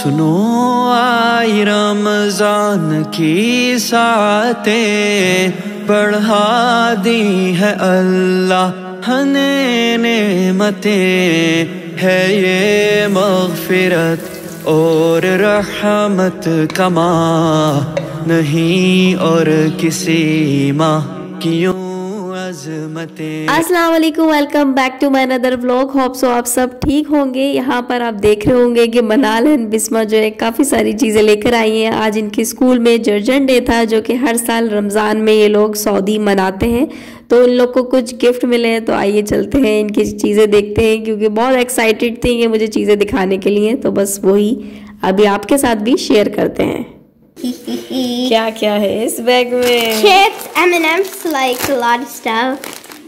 सुनो आई रमजान की सातें, बढ़ा दी है अल्लाह ने नेमतें, है ये मग़फ़िरत और रहमत का माह, नहीं और किसी माह की अज़मतें। अस्सलाम वालेकुम, welcome back to my another vlog. Hope so आप सब ठीक होंगे। यहाँ पर आप देख रहे होंगे कि मनाल एंड बिस्मा जो है काफ़ी सारी चीज़ें लेकर आई हैं। आज इनके स्कूल में जर्जन डे था, जो कि हर साल रमज़ान में ये लोग सऊदी मनाते हैं। तो इन लोग को कुछ गिफ्ट मिले हैं, तो आइए चलते हैं इनकी चीज़ें देखते हैं, क्योंकि बहुत एक्साइटेड थी ये मुझे चीज़ें दिखाने के लिए। तो बस वही अभी आपके साथ भी शेयर करते हैं। क्या क्या है इस बैग में? Chips, M&M's, like a lot of stuff.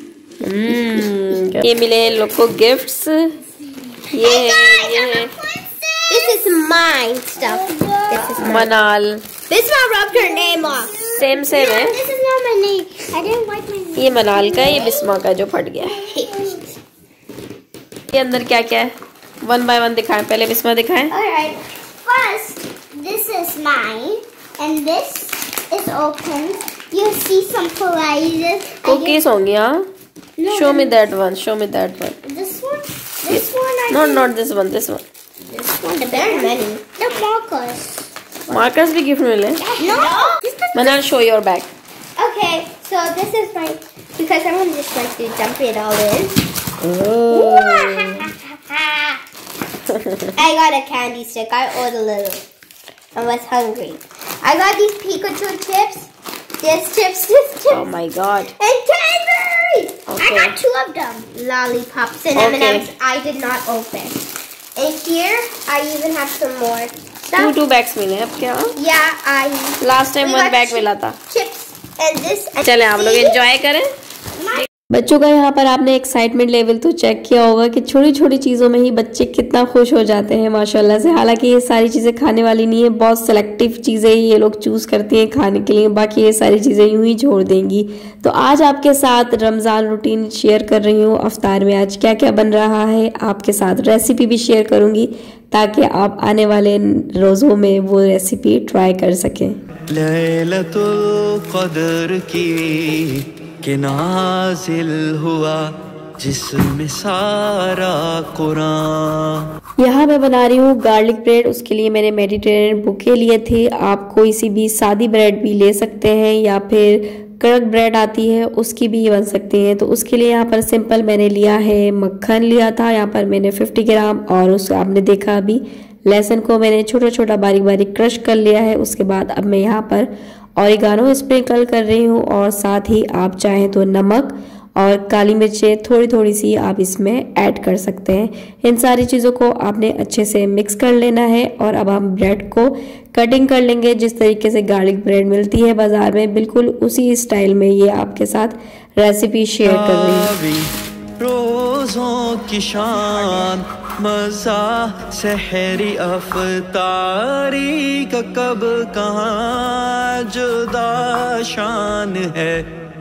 ये मिले हैं लोग को गिफ्ट्स। ये है This is my stuff. This is मनाल। This one rubbed her name off. Same है। This is not my name. I didn't wipe my name. ये मनाल का, ये बिस्मा का जो फट गया। ये अंदर क्या क्या है? वन बाय वन दिखाएं। पहले बिस्मा दिखाएं। Alright. First, this is mine, and this is open. You see some prizes. Cookies होंगी। हाँ, show me that one, show me that one. This one. This one. Not this one, this one. This one. There are many. The markers. Markers भी gift मिले। No. Manal, show your bag. Okay, so this is my, because I want just like to dump it all in. I got a candy stick. I ate a little. I was hungry. I got these Pikachu chips. This chips. Oh my god. And Cadbury. Okay. I got 2 of them. Lollipops and Okay. M&M's. I did not open. And here I even have some more stuff. Two bags मिले अब क्या? Yeah, last time we 1 got bag मिला था। chips and this. And चले आप लोग enjoy करें। बच्चों का यहाँ पर आपने एक्साइटमेंट लेवल तो चेक किया होगा कि छोटी छोटी चीज़ों में ही बच्चे कितना खुश हो जाते हैं माशाल्लाह से। हालांकि ये सारी चीज़ें खाने वाली नहीं है, बहुत सेलेक्टिव चीज़ें ये लोग चूज़ करते हैं खाने के लिए, बाकी ये सारी चीज़ें यूं ही छोड़ देंगी। तो आज आपके साथ रमज़ान रूटीन शेयर कर रही हूँ। अफ्तार में आज क्या क्या बन रहा है, आपके साथ रेसिपी भी शेयर करूँगी, ताकि आप आने वाले रोज़ों में वो रेसिपी ट्राई कर सकें। लैलतुल क़द्र की कि नाज़िल हुआ जिसमें सारा कुरान। यहाँ मैं बना रही हूँ गार्लिक ब्रेड। उसके लिए मैंने मेडिटेरियन बुके लिए थे। आप कोई सी भी सादी ब्रेड भी ले सकते हैं, या फिर कड़क ब्रेड आती है उसकी भी बन सकती है। तो उसके लिए यहाँ पर सिंपल मैंने लिया है, मक्खन लिया था यहाँ पर मैंने 50 ग्राम, और उस आपने देखा अभी लहसुन को मैंने छोटा छोटा बारीक बारीक क्रश कर लिया है। उसके बाद अब मैं यहाँ पर ऑरिगानो स्प्रिंकल कर रही हूँ, और साथ ही आप चाहें तो नमक और काली मिर्चें थोड़ी थोड़ी सी आप इसमें ऐड कर सकते हैं। इन सारी चीज़ों को आपने अच्छे से मिक्स कर लेना है, और अब हम ब्रेड को कटिंग कर लेंगे। जिस तरीके से गार्लिक ब्रेड मिलती है बाजार में, बिल्कुल उसी स्टाइल में ये आपके साथ रेसिपी शेयर कर रही हूँ। रोज़ों की शान मज़ा सहरी अफ्तारी का कब कहाँ जुदा शान है।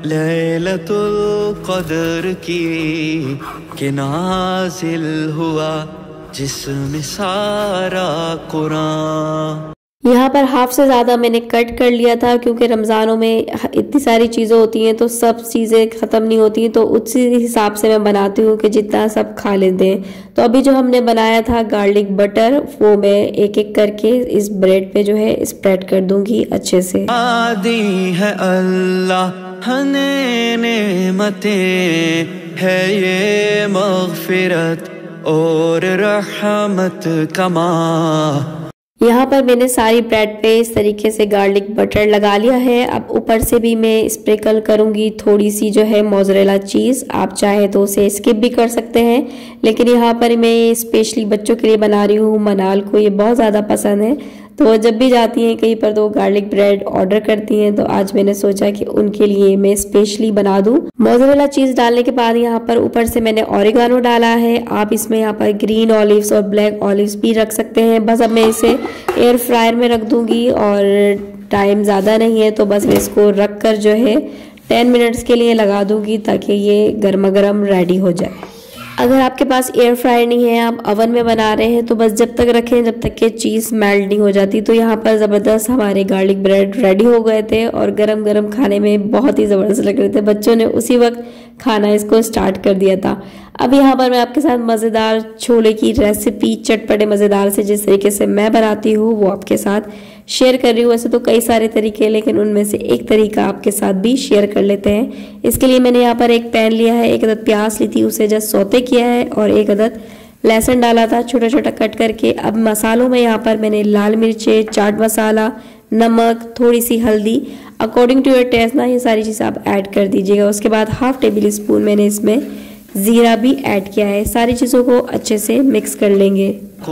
लैलतुल क़द्र की कि नाज़िल हुआ जिसमें सारा कुरान। यहाँ पर हाफ से ज़्यादा मैंने कट कर लिया था, क्योंकि रमज़ानों में इतनी सारी चीज़ें होती हैं तो सब चीज़ें ख़त्म नहीं होती, तो उसी हिसाब से मैं बनाती हूँ कि जितना सब खा लेते हैं। तो अभी जो हमने बनाया था गार्लिक बटर, वो मैं एक एक करके इस ब्रेड पे जो है स्प्रेड कर दूंगी अच्छे से। आदि है अल्लाह ने नेमतें, है ये मग़फ़िरत और रहमत का माह। यहाँ पर मैंने सारी ब्रेड पे इस तरीके से गार्लिक बटर लगा लिया है। अब ऊपर से भी मैं स्प्रिंकल करूँगी थोड़ी सी जो है मोज़रेला चीज़। आप चाहे तो उसे स्किप भी कर सकते हैं, लेकिन यहाँ पर मैं स्पेशली बच्चों के लिए बना रही हूँ। मनाल को ये बहुत ज़्यादा पसंद है, तो वो जब भी जाती हैं कहीं पर तो गार्लिक ब्रेड ऑर्डर करती हैं। तो आज मैंने सोचा कि उनके लिए मैं स्पेशली बना दूं। मोज़रेला चीज़ डालने के बाद यहाँ पर ऊपर से मैंने ऑरिगानो डाला है। आप इसमें यहाँ पर ग्रीन ऑलिव्स और ब्लैक ऑलिव्स भी रख सकते हैं। बस अब मैं इसे एयर फ्रायर में रख दूंगी, और टाइम ज़्यादा नहीं है तो बस मैं इसको रख कर जो है 10 मिनट्स के लिए लगा दूंगी, ताकि ये गर्मा गर्म रेडी हो जाए। अगर आपके पास एयर फ्रायर नहीं है, आप ओवन में बना रहे हैं, तो बस जब तक रखें जब तक कि चीज़ मेल्ट नहीं हो जाती। तो यहाँ पर ज़बरदस्त हमारे गार्लिक ब्रेड रेडी हो गए थे और गरम गरम खाने में बहुत ही ज़बरदस्त लग रहे थे। बच्चों ने उसी वक्त खाना इसको स्टार्ट कर दिया था। अब यहाँ पर मैं आपके साथ मज़ेदार छोले की रेसिपी चटपटे मज़ेदार से जिस तरीके से मैं बनाती हूँ वो आपके साथ शेयर कर रही हूँ। वैसे तो कई सारे तरीके, लेकिन उनमें से एक तरीका आपके साथ भी शेयर कर लेते हैं। इसके लिए मैंने यहाँ पर एक पैन लिया है, एक अदद प्याज ली थी, उसे जस्ट सौते किया है और एक अदद लहसुन डाला था छोटा छोटा कट करके। अब मसालों में यहाँ पर मैंने लाल मिर्चें, चाट मसाला, नमक, थोड़ी सी हल्दी, अकॉर्डिंग टू योर टेस्ट ना, ये सारी चीज़ें आप ऐड कर दीजिएगा। उसके बाद हाफ टेबल स्पून मैंने इसमें ज़ीरा भी ऐड किया है। सारी चीज़ों को अच्छे से मिक्स कर लेंगे।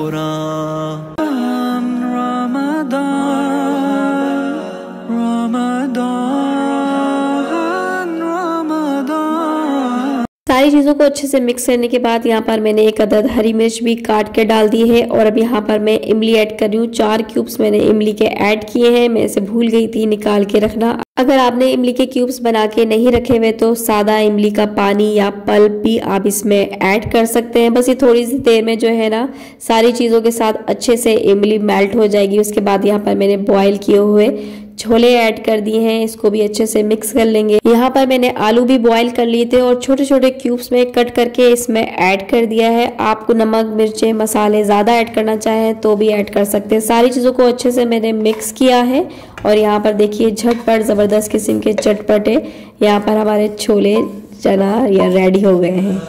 सारी चीज़ों को अच्छे से मिक्स करने के बाद यहाँ पर मैंने एक अदद हरी मिर्च भी काट के डाल दी है। और अब यहाँ पर मैं इमली ऐड कर रही हूँ। 4 क्यूब्स मैंने इमली के ऐड किए हैं। मैं इसे भूल गई थी निकाल के रखना। अगर आपने इमली के क्यूब्स बना के नहीं रखे हुए तो सादा इमली का पानी या पल्प भी आप इसमें ऐड कर सकते हैं। बस ये थोड़ी सी देर में जो है ना सारी चीज़ों के साथ अच्छे से इमली मेल्ट हो जाएगी। उसके बाद यहाँ पर मैंने बॉईल किए हुए छोले ऐड कर दिए हैं, इसको भी अच्छे से मिक्स कर लेंगे। यहाँ पर मैंने आलू भी बॉईल कर लिए थे और छोटे छोटे क्यूब्स में कट करके इसमें ऐड कर दिया है। आपको नमक, मिर्चें, मसाले ज़्यादा ऐड करना चाहें तो भी ऐड कर सकते हैं। सारी चीज़ों को अच्छे से मैंने मिक्स किया है और यहाँ पर देखिए झटपट ज़बरदस्त किस्म के चटपटे यहाँ पर हमारे छोले चना या रेडी हो गए हैं।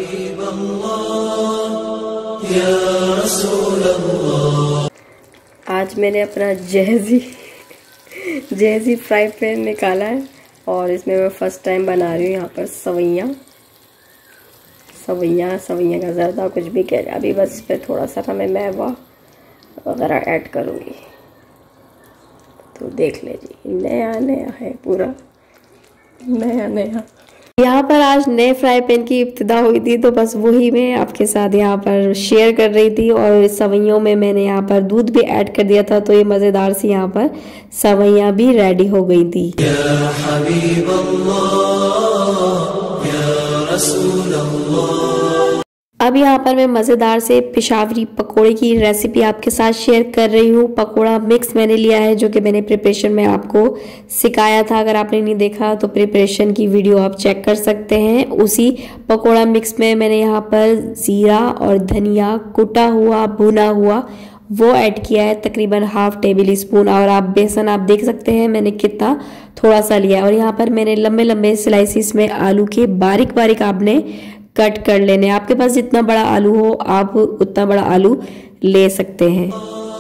आज मैंने अपना जैजी फ्राई पैन निकाला है और इसमें मैं फर्स्ट टाइम बना रही हूँ यहाँ पर सवैयाँ का ज़्यादा कुछ भी कह जाए। अभी बस इस पर थोड़ा सा मैं मैवा वगैरह ऐड करूँगी। तो देख लीजिए नया है, पूरा नया। यहाँ पर आज नए फ्राई पैन की इब्तिदा हुई थी तो बस वही मैं आपके साथ यहाँ पर शेयर कर रही थी। और सवैयों में मैंने यहाँ पर दूध भी ऐड कर दिया था तो ये मज़ेदार सी यहाँ पर सवैयाँ भी रेडी हो गई थी। या हबीब अल्लाह, या रसूल अल्लाह। अब यहाँ पर मैं मज़ेदार से पिशावरी पकोड़े की रेसिपी आपके साथ शेयर कर रही हूँ। पकोड़ा मिक्स मैंने लिया है जो कि मैंने प्रिपरेशन में आपको सिखाया था। अगर आपने नहीं देखा तो प्रिपरेशन की वीडियो आप चेक कर सकते हैं। उसी पकोड़ा मिक्स में मैंने यहाँ पर ज़ीरा और धनिया कुटा हुआ भुना हुआ वो ऐड किया है, तकरीबन हाफ टेबल स्पून। और आप बेसन आप देख सकते हैं मैंने कितना थोड़ा सा लिया है। और यहाँ पर मैंने लंबे लंबे स्लाइसिस में आलू के बारीक बारीक आपने कट कर लेने। आपके पास जितना बड़ा आलू हो आप उतना बड़ा आलू ले सकते हैं।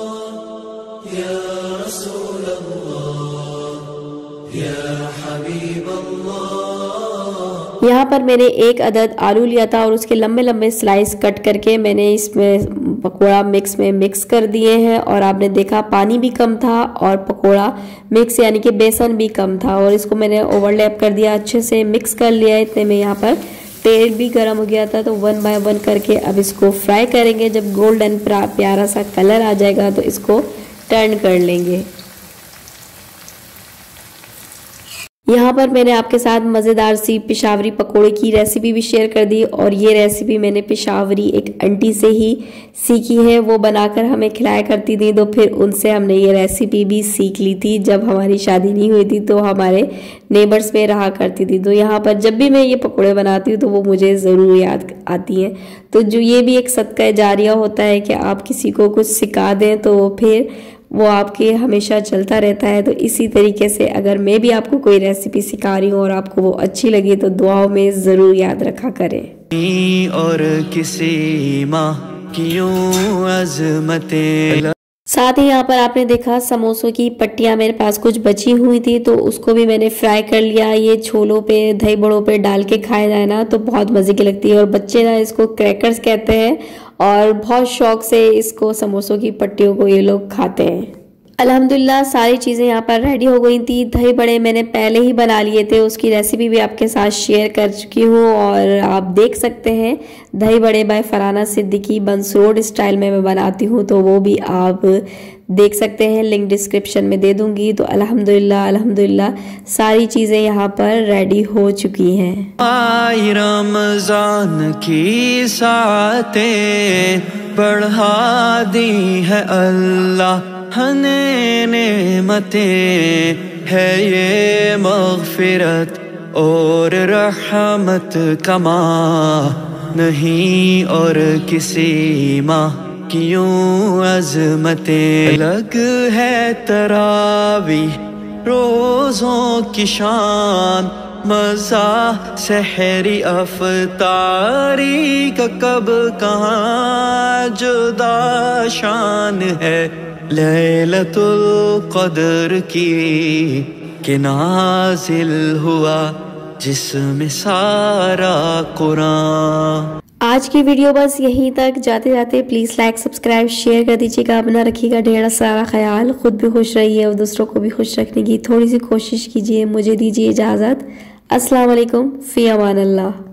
यहाँ पर मैंने एक अदद आलू लिया था और उसके लंबे लंबे स्लाइस कट करके मैंने इसमें पकोड़ा मिक्स में मिक्स कर दिए हैं। और आपने देखा पानी भी कम था और पकोड़ा मिक्स यानी कि बेसन भी कम था। और इसको मैंने ओवरलैप कर दिया, अच्छे से मिक्स कर लिया। इतने में यहाँ पर तेल भी गर्म हो गया था तो 1 बाय 1 करके अब इसको फ्राई करेंगे। जब गोल्डन प्यारा सा कलर आ जाएगा तो इसको टर्न कर लेंगे। यहाँ पर मैंने आपके साथ मज़ेदार सी पिशावरी पकोड़े की रेसिपी भी शेयर कर दी। और ये रेसिपी मैंने पिशावरी एक आंटी से ही सीखी है, वो बनाकर हमें खिलाया करती थी। तो फिर उनसे हमने ये रेसिपी भी सीख ली थी। जब हमारी शादी नहीं हुई थी तो हमारे नेबर्स में रहा करती थी। तो यहाँ पर जब भी मैं ये पकोड़े बनाती हूँ तो वो मुझे ज़रूर याद आती हैं। तो जो ये भी एक सदका जारिया होता है कि आप किसी को कुछ सिखा दें तो फिर वो आपके हमेशा चलता रहता है। तो इसी तरीके से अगर मैं भी आपको कोई रेसिपी सिखा रही हूँ और आपको वो अच्छी लगी तो दुआओं में ज़रूर याद रखा करें। और किसी माँ की अज़मतें। साथ ही यहाँ पर आपने देखा समोसों की पट्टियाँ मेरे पास कुछ बची हुई थी तो उसको भी मैंने फ्राई कर लिया। ये छोलों पे दही बड़ों पे डाल के खाया जाए ना तो बहुत मज़े की लगती है। और बच्चे ना इसको क्रैकर्स कहते हैं और बहुत शौक से इसको समोसों की पट्टियों को ये लोग खाते हैं। अल्हम्दुलिल्लाह सारी चीज़ें यहाँ पर रेडी हो गई थी। दही बड़े मैंने पहले ही बना लिए थे, उसकी रेसिपी भी आपके साथ शेयर कर चुकी हूँ और आप देख सकते हैं। दही बड़े by Farhana Siddiqui Burns Road style में मैं बनाती हूँ, तो वो भी आप देख सकते हैं, लिंक डिस्क्रिप्शन में दे दूंगी। तो अल्हम्दुलिल्लाह सारी चीज़ें यहाँ पर रेडी हो चुकी हैं। रमजान की सातें बढ़ा दी है अल्लाह हने नेमतें, है ये मग़फ़िरत और रहमत कमा नहीं और किसी माह की यूं अज़मतें। अलग है तरावी रोज़ों की शान, मज़ा सहरी अफ़तारी का कब कहाँ जुदा शान है लैलतुल क़द्र की कि नाज़िल हुआ जिसमें सारा कुरान। आज की वीडियो बस यहीं तक। जाते जाते प्लीज़ लाइक सब्सक्राइब शेयर कर दीजिएगा। अपना रखिएगा ढेर सारा ख्याल, खुद भी खुश रहिए और दूसरों को भी खुश रखने की थोड़ी सी कोशिश कीजिए। मुझे दीजिए इजाज़त। अस्सलाम वालेकुम, फ़ी अमान अल्लाह।